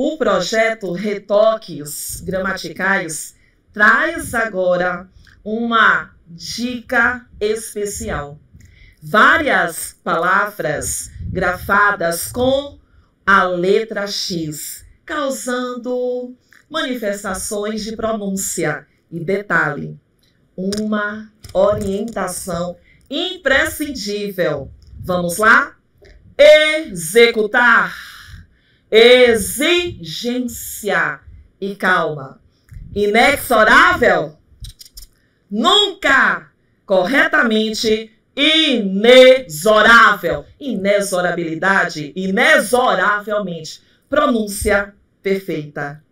O projeto Retoques Gramaticais traz agora uma dica especial. Várias palavras grafadas com a letra X, causando manifestações de pronúncia. E detalhe, uma orientação imprescindível. Vamos lá? Executar, exigência e calma. Inexorável, nunca, corretamente, inexorável. Inexorabilidade, inexoravelmente. Pronúncia perfeita.